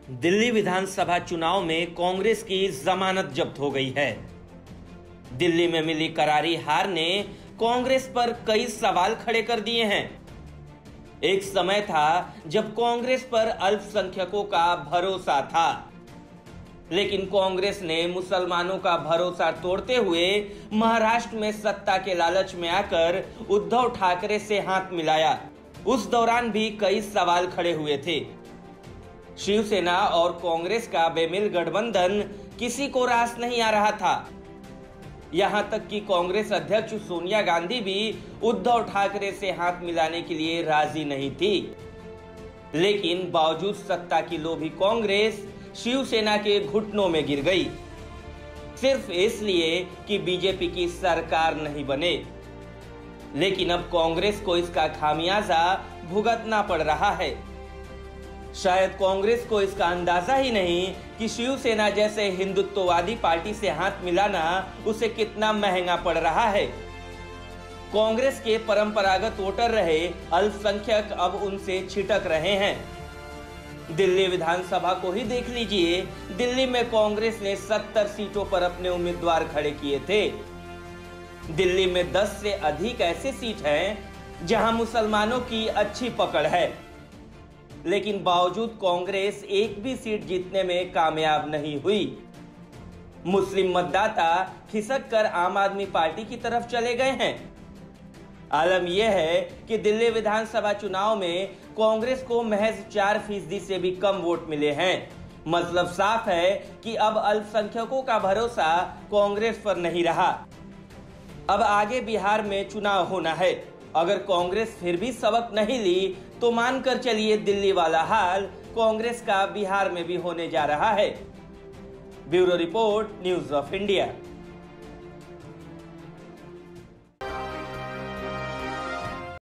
दिल्ली विधानसभा चुनाव में कांग्रेस की जमानत जब्त हो गई है। दिल्ली में मिली करारी हार ने कांग्रेस पर कई सवाल खड़े कर दिए हैं। एक समय था जब कांग्रेस पर अल्पसंख्यकों का भरोसा था, लेकिन कांग्रेस ने मुसलमानों का भरोसा तोड़ते हुए महाराष्ट्र में सत्ता के लालच में आकर उद्धव ठाकरे से हाथ मिलाया। उस दौरान भी कई सवाल खड़े हुए थे। शिवसेना और कांग्रेस का बेमिल गठबंधन किसी को रास नहीं आ रहा था। यहां तक कि कांग्रेस अध्यक्ष सोनिया गांधी भी उद्धव ठाकरे से हाथ मिलाने के लिए राजी नहीं थी, लेकिन बावजूद सत्ता की लोभी कांग्रेस शिवसेना के घुटनों में गिर गई, सिर्फ इसलिए कि बीजेपी की सरकार नहीं बने। लेकिन अब कांग्रेस को इसका खामियाजा भुगतना पड़ रहा है। शायद कांग्रेस को इसका अंदाजा ही नहीं कि शिवसेना जैसे हिंदुत्ववादी पार्टी से हाथ मिलाना उसे कितना महंगा पड़ रहा है। कांग्रेस के परंपरागत वोटर रहे अल्पसंख्यक अब उनसे छिटक रहे हैं। दिल्ली विधानसभा को ही देख लीजिए। दिल्ली में कांग्रेस ने 70 सीटों पर अपने उम्मीदवार खड़े किए थे। दिल्ली में 10 से अधिक ऐसे सीट हैं जहां मुसलमानों की अच्छी पकड़ है, लेकिन बावजूद कांग्रेस एक भी सीट जीतने में कामयाब नहीं हुई। मुस्लिम मतदाता खिसक कर आम आदमी पार्टी की तरफ चले गए हैं। आलम यह है कि दिल्ली विधानसभा चुनाव में कांग्रेस को महज 4% से भी कम वोट मिले हैं। मतलब साफ है कि अब अल्पसंख्यकों का भरोसा कांग्रेस पर नहीं रहा। अब आगे बिहार में चुनाव होना है। अगर कांग्रेस फिर भी सबक नहीं ली तो मानकर चलिए दिल्ली वाला हाल कांग्रेस का बिहार में भी होने जा रहा है। Bureau report, news of India.